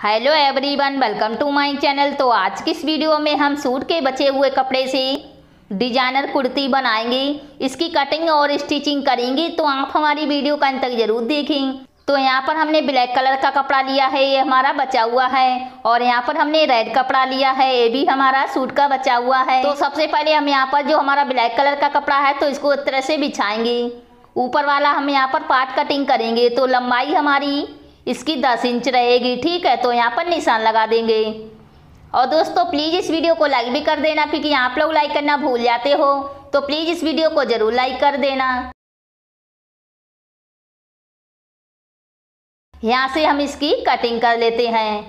Hello everyone, welcome to my channel. तो आज की इस वीडियो में हम सूट के बचे हुए कपड़े से डिजाइनर कुर्ती बनाएंगे, इसकी कटिंग और स्टिचिंग करेंगे। तो आप हमारी वीडियो का अंत तक जरूर देखें। तो यहाँ पर हमने ब्लैक कलर का कपड़ा लिया है, ये हमारा बचा हुआ है। और यहाँ पर हमने रेड कपड़ा लिया है, ये भी हमारा सूट का बचा हुआ है। तो सबसे पहले हम यहाँ पर जो हमारा ब्लैक कलर का कपड़ा है तो इसको इस तरह से बिछाएंगे। ऊपर वाला हम यहाँ पर पार्ट कटिंग करेंगे। तो लंबाई हमारी इसकी 10 इंच रहेगी, ठीक है। तो यहाँ पर निशान लगा देंगे। और दोस्तों प्लीज़ इस वीडियो को लाइक भी कर देना, क्योंकि आप लोग लाइक करना भूल जाते हो। तो प्लीज़ इस वीडियो को ज़रूर लाइक कर देना। यहाँ से हम इसकी कटिंग कर लेते हैं।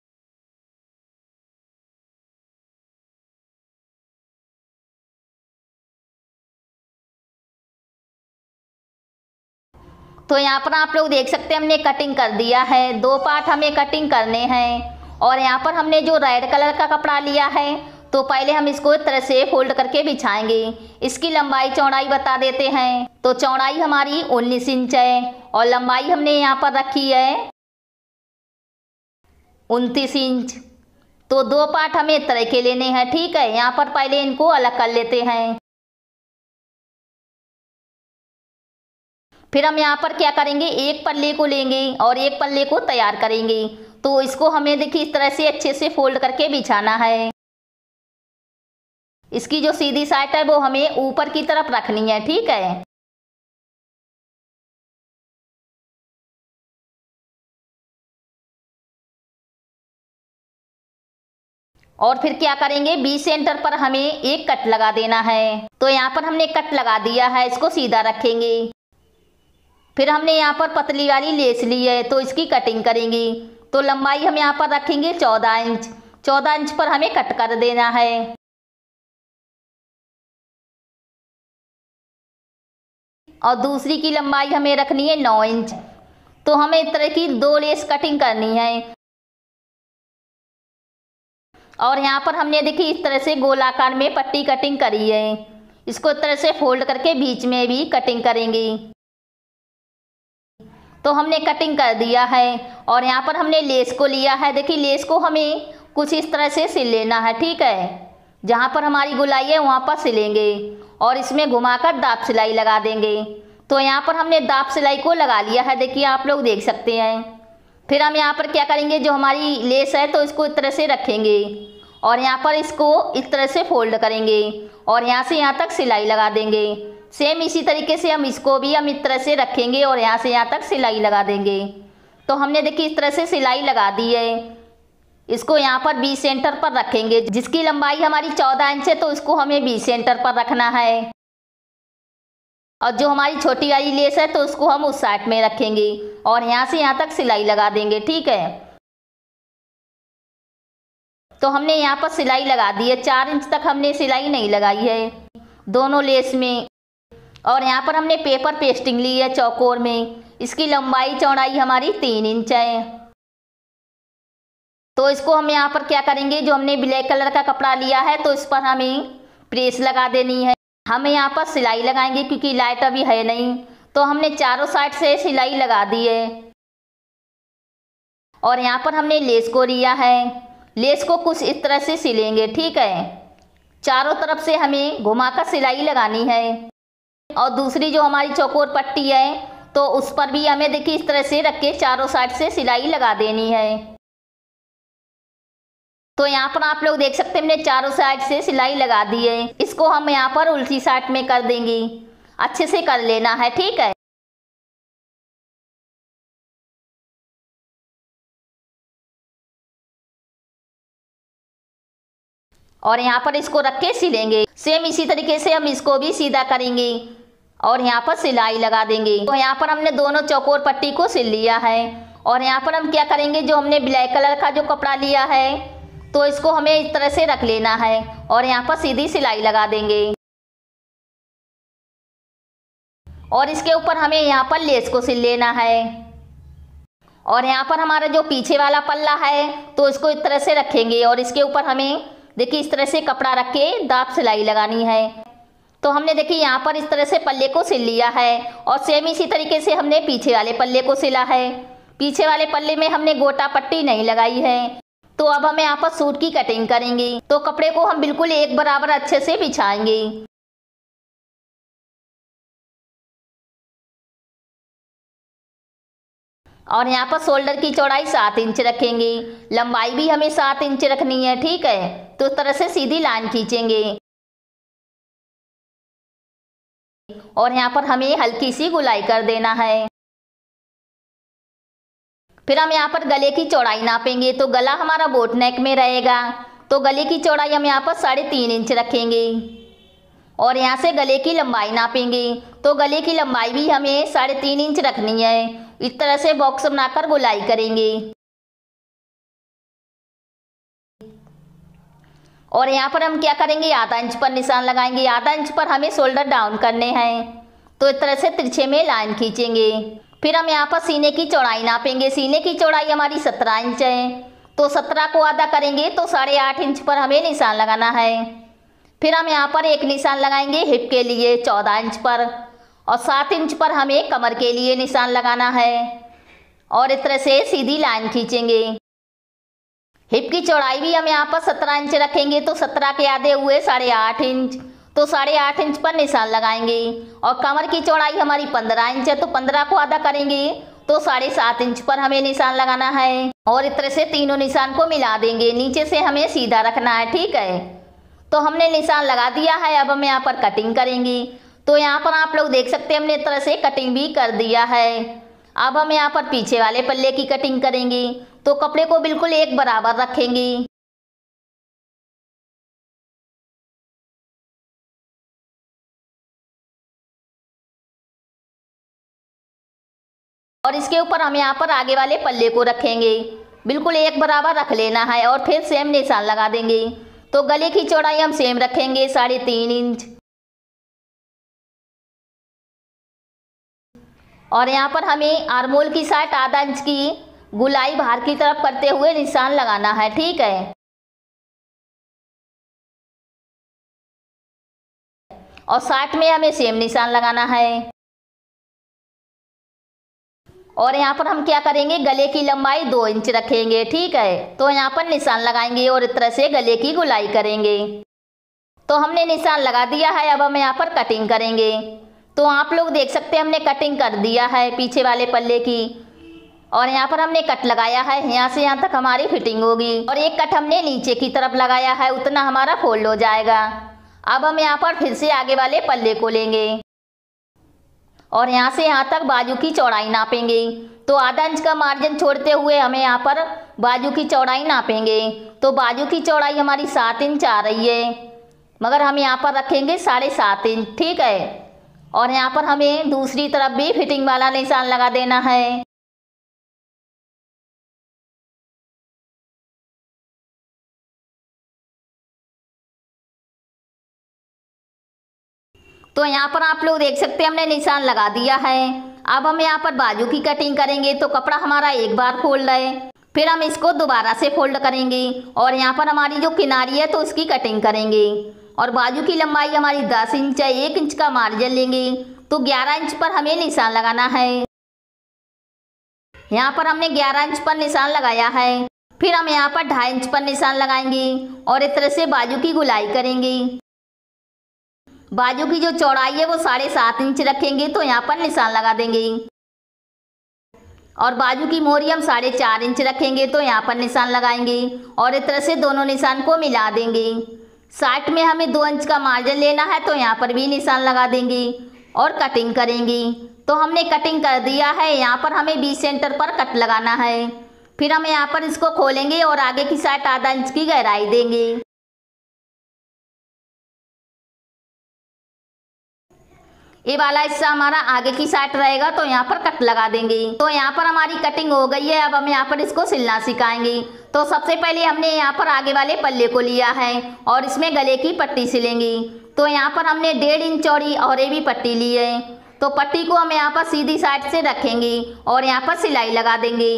तो यहाँ पर आप लोग देख सकते हैं हमने कटिंग कर दिया है। 2 पार्ट हमें कटिंग करने हैं। और यहाँ पर हमने जो रेड कलर का कपड़ा लिया है तो पहले हम इसको इस तरह से फोल्ड करके बिछाएंगे। इसकी लंबाई चौड़ाई बता देते हैं। तो चौड़ाई हमारी 19 इंच है और लंबाई हमने यहाँ पर रखी है 29 इंच। तो 2 पार्ट हमें इस तरह के लेने हैं, ठीक है। यहाँ पर पहले इनको अलग कर लेते हैं। फिर हम यहाँ पर क्या करेंगे, एक पल्ले को लेंगे और एक पल्ले को तैयार करेंगे। तो इसको हमें देखिए इस तरह से अच्छे से फोल्ड करके बिछाना है। इसकी जो सीधी साइड है वो हमें ऊपर की तरफ रखनी है, ठीक है। और फिर क्या करेंगे, बी सेंटर पर हमें एक कट लगा देना है। तो यहाँ पर हमने कट लगा दिया है, इसको सीधा रखेंगे। फिर हमने यहाँ पर पतली वाली लेस ली है तो इसकी कटिंग करेंगे। तो लंबाई हम यहाँ पर रखेंगे 14 इंच। 14 इंच पर हमें कट कर देना है। और दूसरी की लंबाई हमें रखनी है 9 इंच। तो हमें इस तरह की 2 लेस कटिंग करनी है। और यहाँ पर हमने देखिए इस तरह से गोलाकार में पट्टी कटिंग करी है। इसको इस तरह से फोल्ड करके बीच में भी कटिंग करेंगे। तो हमने कटिंग कर दिया है। और यहाँ पर हमने लेस को लिया है। देखिए लेस को हमें कुछ इस तरह से सिल लेना है, ठीक है। जहाँ पर हमारी गोलाई है वहाँ पर सिलेंगे और इसमें घुमाकर दाब सिलाई लगा देंगे। तो यहाँ पर हमने दाब सिलाई को लगा लिया है, देखिए आप लोग देख सकते हैं। फिर हम यहाँ पर क्या करेंगे, जो हमारी लेस है तो इसको इस तरह से रखेंगे और यहाँ पर इसको इस तरह से फोल्ड करेंगे और यहाँ से यहाँ तक सिलाई लगा देंगे। सेम इसी तरीके से हम इसको भी हम इस तरह से रखेंगे और यहाँ से यहाँ तक सिलाई लगा देंगे। तो हमने देखिए इस तरह से सिलाई लगा दी है। इसको यहाँ पर बी सेंटर पर रखेंगे। जिसकी लंबाई हमारी 14 इंच है तो इसको हमें बी सेंटर पर रखना है। और जो हमारी छोटी वाली लेस है तो उसको हम उस साइड में रखेंगे और यहाँ से यहाँ तक सिलाई लगा देंगे, ठीक है। तो हमने यहाँ पर सिलाई लगा दी है। 4 इंच तक हमने सिलाई नहीं लगाई है दोनों लेस में। और यहाँ पर हमने पेपर पेस्टिंग ली है चौकोर में। इसकी लंबाई चौड़ाई हमारी 3 इंच है। तो इसको हम यहाँ पर क्या करेंगे, जो हमने ब्लैक कलर का कपड़ा लिया है तो इस पर हमें प्रेस लगा देनी है। हमें यहाँ पर सिलाई लगाएंगे क्योंकि लाइट अभी है नहीं। तो हमने चारों साइड से सिलाई लगा दी है। और यहाँ पर हमने लेस को लिया है। लेस को कुछ इस तरह से सिलेंगे, ठीक है। चारों तरफ से हमें घुमाकर सिलाई लगानी है। और दूसरी जो हमारी चौकोर पट्टी है तो उस पर भी हमें देखिए इस तरह से रख के चारों साइड से सिलाई लगा देनी है। तो यहाँ पर आप लोग देख सकते हैं हमने चारों साइड से सिलाई लगा दी है। इसको हम यहाँ पर उल्टी साइड में कर देंगे। अच्छे से कर लेना है, ठीक है। और यहाँ पर इसको रख के सिलेंगे। सेम इसी तरीके से हम इसको भी सीधा करेंगे और यहाँ पर सिलाई लगा देंगे। तो यहाँ पर हमने दोनों चौकोर पट्टी को सिल लिया है। और यहाँ पर हम क्या करेंगे, जो हमने ब्लैक कलर का जो कपड़ा लिया है तो इसको हमें इस तरह से रख लेना है और यहाँ पर सीधी सिलाई लगा देंगे। और इसके ऊपर हमें यहाँ पर लेस को सिल लेना है। और यहाँ पर हमारा जो पीछे वाला पल्ला है तो इसको इस तरह से रखेंगे और इसके ऊपर हमें देखिए इस तरह से कपड़ा रख के दाब सिलाई लगानी है। तो हमने देखिए यहाँ पर इस तरह से पल्ले को सिल लिया है और सेम इसी तरीके से हमने पीछे वाले पल्ले को सिला है। पीछे वाले पल्ले में हमने गोटा पट्टी नहीं लगाई है। तो अब हम यहाँ पर सूट की कटिंग करेंगे। तो कपड़े को हम बिल्कुल एक बराबर अच्छे से बिछाएंगे। और यहाँ पर शोल्डर की चौड़ाई 7 इंच रखेंगे, लंबाई भी हमें 7 इंच रखनी है, ठीक है। तो इस तरह से सीधी लाइन खींचेंगे और यहाँ पर हमें हल्की सी गुलाई कर देना है। फिर हम यहाँ पर गले की चौड़ाई नापेंगे। तो गला हमारा बोट नेक में रहेगा, तो गले की चौड़ाई हम यहाँ पर 3.5 इंच रखेंगे और यहाँ से गले की लंबाई नापेंगे। तो गले की लंबाई भी हमें 3.5 इंच रखनी है। इस तरह से बॉक्स बनाकर गोलाई करेंगे और यहाँ पर हम क्या करेंगे, आधा इंच पर निशान लगाएंगे। आधा इंच पर हमें शोल्डर डाउन करने हैं। तो इस तरह से तिरछे में लाइन खींचेंगे। फिर हम यहाँ पर सीने की चौड़ाई नापेंगे। सीने की चौड़ाई हमारी 17 इंच है, तो 17 को आधा करेंगे तो 8.5 इंच पर हमें निशान लगाना है। फिर हम यहाँ पर एक निशान लगाएंगे हिप के लिए 14 इंच पर और 7 इंच पर हमें कमर के लिए निशान लगाना है और इस तरह से सीधी लाइन खींचेंगे। हिप की चौड़ाई भी हम यहाँ पर 17 इंच रखेंगे, तो 17 के आधे हुए 8.5 इंच, तो 8.5 इंच पर निशान लगाएंगे। और कमर की चौड़ाई हमारी 15 इंच है, तो 15 को आधा करेंगे तो 7.5 इंच पर हमें निशान लगाना है और इस तरह से तीनों निशान को मिला देंगे। नीचे से हमें सीधा रखना है, ठीक है। तो हमने निशान लगा दिया है। अब हम यहाँ पर कटिंग करेंगे। तो यहाँ पर आप लोग देख सकते हैं हमने इस तरह से कटिंग भी कर दिया है। अब हम यहाँ पर पीछे वाले पल्ले की कटिंग करेंगे। तो कपड़े को बिल्कुल एक बराबर रखेंगे और इसके ऊपर हम यहाँ पर आगे वाले पल्ले को रखेंगे। बिल्कुल एक बराबर रख लेना है और फिर सेम निशान लगा देंगे। तो गले की चौड़ाई हम सेम रखेंगे 3.5 इंच और यहाँ पर हमें आर्मोल की साइड आधा इंच की गुलाई बाहर की तरफ करते हुए निशान लगाना है, ठीक है। और 60 में हमें सेम निशान लगाना है और यहाँ पर हम क्या करेंगे, गले की लंबाई 2 इंच रखेंगे, ठीक है। तो यहाँ पर निशान लगाएंगे और इस तरह से गले की गुलाई करेंगे। तो हमने निशान लगा दिया है। अब हम यहाँ पर कटिंग करेंगे। तो आप लोग देख सकते हैं हमने कटिंग कर दिया है पीछे वाले पल्ले की और यहाँ पर हमने कट लगाया है। यहाँ से यहाँ तक हमारी फिटिंग होगी और एक कट हमने नीचे की तरफ लगाया है, उतना हमारा फोल्ड हो जाएगा। अब हम यहाँ पर फिर से आगे वाले पल्ले को लेंगे और यहाँ से यहाँ तक बाजू की चौड़ाई नापेंगे। तो आधा इंच का मार्जिन छोड़ते हुए हमें यहाँ पर बाजू की चौड़ाई नापेंगे। तो बाजू की चौड़ाई हमारी 7 इंच आ रही है, मगर हम यहाँ पर रखेंगे 7.5 इंच, ठीक है। और यहाँ पर हमें दूसरी तरफ भी फिटिंग वाला निशान लगा देना है। तो यहाँ पर आप लोग देख सकते हैं हमने निशान लगा दिया है। अब हम यहाँ पर बाजू की कटिंग करेंगे। तो कपड़ा हमारा एक बार फोल्ड है, फिर हम इसको दोबारा से फोल्ड करेंगे और यहाँ पर हमारी जो किनारी है तो उसकी कटिंग करेंगे। और बाजू की लंबाई हमारी 10 इंच है, 1 इंच का मार्जिन लेंगे। तो 11 इंच पर हमें निशान लगाना है। यहाँ पर हमने 11 इंच पर निशान लगाया है। फिर हम यहाँ पर 2.5 इंच पर निशान लगाएंगे और इस तरह से बाजू की गुलाई करेंगे। बाजू की जो चौड़ाई है वो 7.5 इंच रखेंगे, तो यहाँ पर निशान लगा देंगे। और बाजू की मोहरी हम 4.5 इंच रखेंगे, तो यहाँ पर निशान लगाएंगे और इस तरह से दोनों निशान को मिला देंगे। साइड में हमें 2 इंच का मार्जिन लेना है, तो यहाँ पर भी निशान लगा देंगे और कटिंग करेंगे। तो हमने कटिंग कर दिया है। यहाँ पर हमें बीच सेंटर पर कट लगाना है। फिर हम यहाँ पर इसको खोलेंगे और आगे की साइड आधा इंच की गहराई देंगे। ये वाला हिस्सा हमारा आगे की साइड रहेगा, तो यहाँ पर कट लगा देंगे। तो यहाँ पर हमारी कटिंग हो गई है। अब हम यहाँ पर इसको सिलना सिखाएंगे। तो सबसे पहले हमने यहाँ पर आगे वाले पल्ले को लिया है और इसमें गले की पट्टी सिलेंगे। तो यहाँ पर हमने 1.5 इंच चौड़ी और ये भी पट्टी ली है। तो पट्टी को हम यहाँ पर सीधी साइड से रखेंगे और यहाँ पर सिलाई लगा देंगे।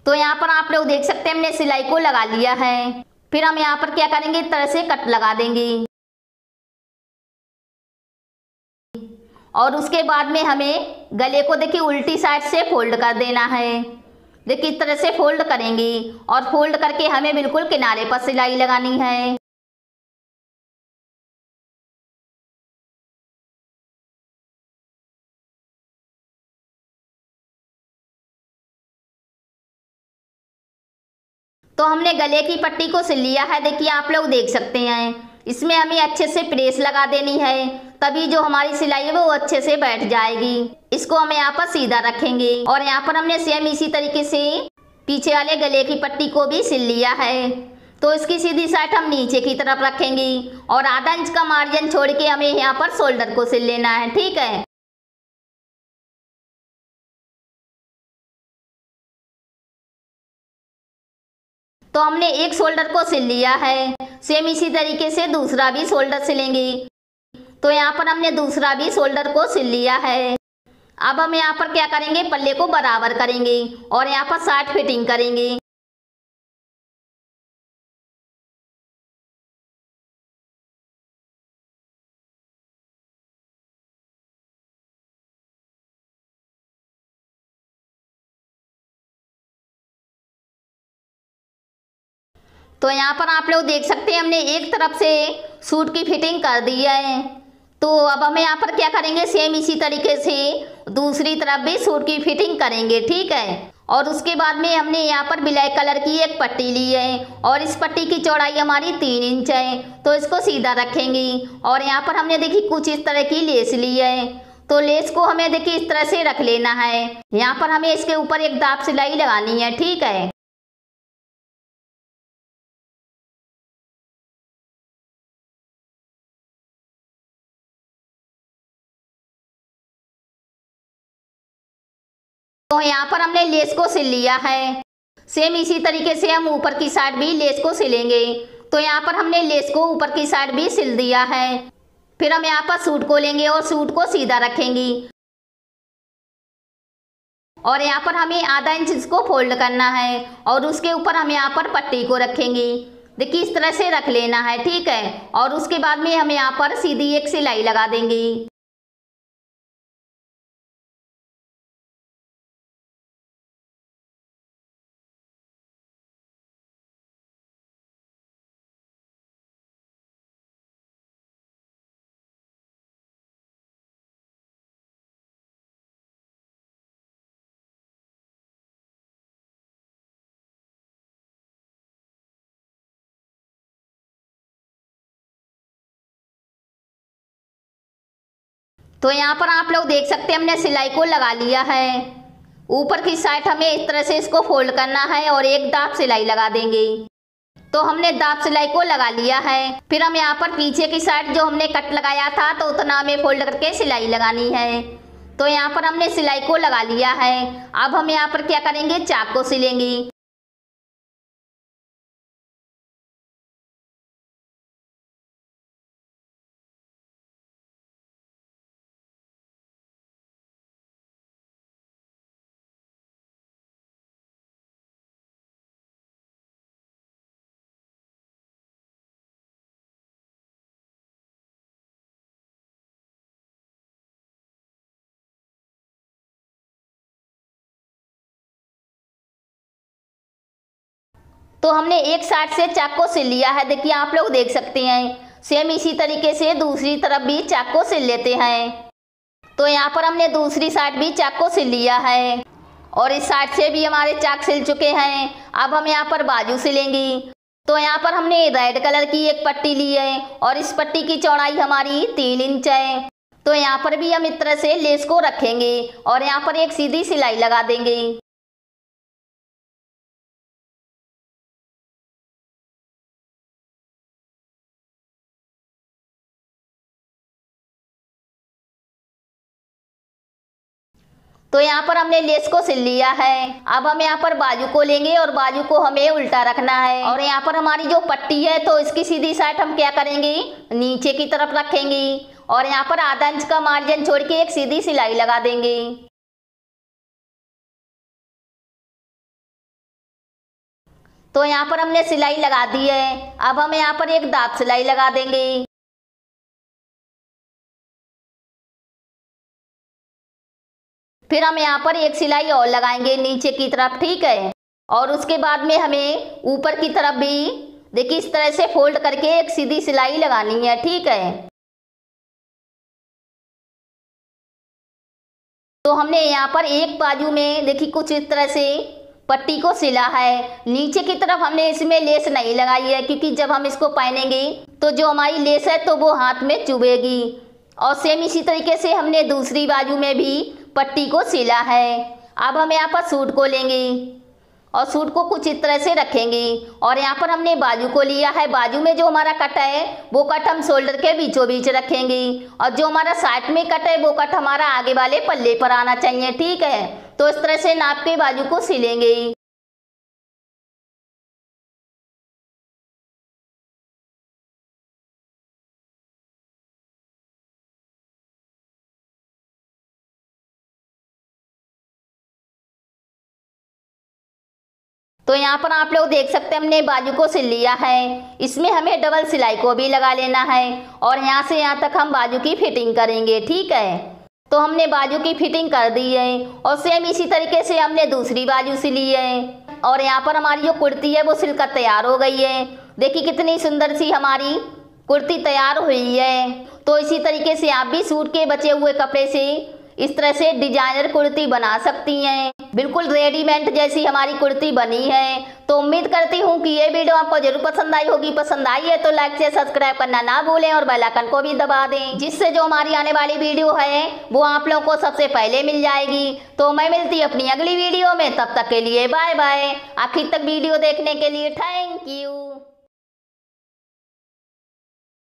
तो यहाँ पर आप लोग देख सकते हैं हमने सिलाई को लगा लिया है। फिर हम यहाँ पर क्या करेंगे, इस तरह से कट लगा देंगे और उसके बाद में हमें गले को देखिए उल्टी साइड से फोल्ड कर देना है। देखिए इस तरह से फोल्ड करेंगे और फोल्ड करके हमें बिल्कुल किनारे पर सिलाई लगानी है। तो हमने गले की पट्टी को सिल लिया है। देखिए आप लोग देख सकते हैं इसमें हमें अच्छे से प्रेस लगा देनी है, तभी जो हमारी सिलाई है वो अच्छे से बैठ जाएगी। इसको हम यहाँ पर सीधा रखेंगे और यहाँ पर हमने सेम इसी तरीके से पीछे वाले गले की पट्टी को भी सिल लिया है। तो इसकी सीधी साइड हम नीचे की तरफ रखेंगे और आधा इंच का मार्जिन छोड़ के हमें यहाँ पर शोल्डर को सिल लेना है, ठीक है। तो हमने एक शोल्डर को सिल लिया है। सेम इसी तरीके से दूसरा भी शोल्डर सिलेंगे। तो यहाँ पर हमने दूसरा भी शोल्डर को सिल लिया है। अब हम यहाँ पर क्या करेंगे, पल्ले को बराबर करेंगे और यहाँ पर साइड फिटिंग करेंगे। तो यहाँ पर आप लोग देख सकते हैं हमने एक तरफ से सूट की फिटिंग कर दी है। तो अब हम यहाँ पर क्या करेंगे, सेम इसी तरीके से दूसरी तरफ भी सूट की फिटिंग करेंगे, ठीक है। और उसके बाद में हमने यहाँ पर ब्लैक कलर की एक पट्टी ली है और इस पट्टी की चौड़ाई हमारी 3 इंच है। तो इसको सीधा रखेंगे और यहाँ पर हमने देखिए कुछ इस तरह की लेस ली है। तो लेस को हमें देखिए इस तरह से रख लेना है। यहाँ पर हमें इसके ऊपर एक दाब सिलाई लगानी है, ठीक है। तो यहाँ पर हमने लेस को सिल लिया है। सेम इसी तरीके से हम ऊपर की साइड भी लेस को सिलेंगे। तो यहाँ पर हमने लेस को ऊपर की साइड भी सिल दिया है। फिर हम यहाँ पर सूट को लेंगे और सूट को सीधा रखेंगे और यहाँ पर हमें आधा इंच इसको फोल्ड करना है और उसके ऊपर हम यहाँ पर पट्टी को रखेंगे। देखिए इस तरह से रख लेना है, ठीक है। और उसके बाद में हम यहाँ पर सीधी एक सिलाई लगा देंगे। तो यहाँ पर आप लोग देख सकते हैं हमने सिलाई को लगा लिया है। ऊपर की साइड हमें इस तरह से इसको फोल्ड करना है और एक दाब सिलाई लगा देंगे। तो हमने दाब सिलाई को लगा लिया है। फिर हम यहाँ पर पीछे की साइड जो हमने कट लगाया था तो उतना हमें फोल्ड करके सिलाई लगानी है। तो यहाँ पर हमने सिलाई को लगा लिया है। अब हम यहाँ पर क्या करेंगे, चाक को सिलेंगे। तो हमने एक साइड से चाक को सिल लिया है। देखिए आप लोग देख सकते हैं सेम इसी तरीके से दूसरी तरफ भी चाक को सिल लेते हैं। तो यहाँ पर हमने दूसरी साइड भी चाक को सिल लिया है और इस साइड से भी हमारे चाक सिल चुके हैं। अब हम यहाँ पर बाजू सिलेंगे। तो यहाँ पर हमने रेड कलर की एक पट्टी ली है और इस पट्टी की चौड़ाई हमारी 3 इंच है। तो यहाँ पर भी हम इस तरह से लेस को रखेंगे और यहाँ पर एक सीधी सिलाई लगा देंगे। तो यहाँ पर हमने लेस को सिल लिया है। अब हम यहाँ पर बाजू को लेंगे और बाजू को हमें उल्टा रखना है और यहाँ पर हमारी जो पट्टी है तो इसकी सीधी साइड हम क्या करेंगे, नीचे की तरफ रखेंगे और यहाँ पर आधा इंच का मार्जिन छोड़ के एक सीधी सिलाई लगा देंगे। तो यहाँ पर हमने सिलाई लगा दी है। अब हम यहाँ पर एक दाब सिलाई लगा देंगे। फिर हम यहाँ पर एक सिलाई और लगाएंगे नीचे की तरफ, ठीक है। और उसके बाद में हमें ऊपर की तरफ भी देखिए इस तरह से फोल्ड करके एक सीधी सिलाई लगानी है, ठीक है। तो हमने यहाँ पर एक बाजू में देखिए कुछ इस तरह से पट्टी को सिला है। नीचे की तरफ हमने इसमें लेस नहीं लगाई है, क्योंकि जब हम इसको पहनेंगे तो जो हमारी लेस है तो वो हाथ में चुभेगी। और सेम इसी तरीके से हमने दूसरी बाजू में भी पट्टी को सिला है। अब हम यहाँ पर सूट को लेंगे और सूट को कुछ इस तरह से रखेंगे। और यहाँ पर हमने बाजू को लिया है। बाजू में जो हमारा कट है वो कट हम शोल्डर के बीचों बीच रखेंगे, और जो हमारा साइड में कट है वो कट हमारा आगे वाले पल्ले पर आना चाहिए, ठीक है। तो इस तरह से नाप के बाजू को सिलेंगे। तो यहाँ पर आप लोग देख सकते हैं हमने बाजू को सिल लिया है। इसमें हमें डबल सिलाई को भी लगा लेना है, और यहाँ से यहाँ तक हम बाजू की फिटिंग करेंगे, ठीक है। तो हमने बाजू की फिटिंग कर दी है, और सेम इसी तरीके से हमने दूसरी बाजू सिली है। और यहाँ पर हमारी जो कुर्ती है वो सिलकर तैयार हो गई है। देखिए कितनी सुंदर सी हमारी कुर्ती तैयार हुई है। तो इसी तरीके से आप भी सूट के बचे हुए कपड़े से इस तरह से डिजाइनर कुर्ती बना सकती हैं। बिल्कुल रेडीमेड जैसी हमारी कुर्ती बनी है। तो उम्मीद करती हूँ कि ये वीडियो आपको जरूर पसंद आई होगी। पसंद आई है तो लाइक से सब्सक्राइब करना ना भूलें, और बेल आइकन को भी दबा दें, जिससे जो हमारी आने वाली वीडियो है वो आप लोगों को सबसे पहले मिल जाएगी। तो मैं मिलती हूँ अपनी अगली वीडियो में, तब तक के लिए बाय बाय। आखिर तक वीडियो देखने के लिए थैंक यू।